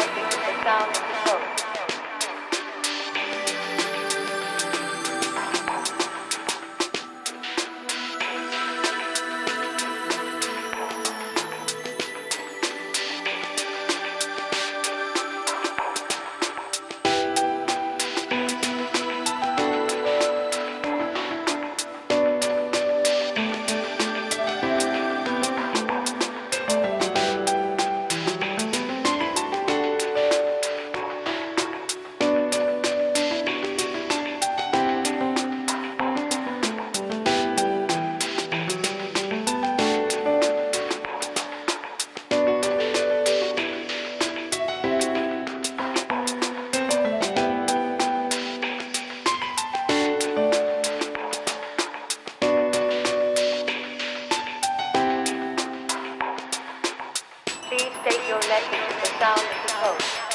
neck into the sound of the coast. Please take your neck into the sound of the coast.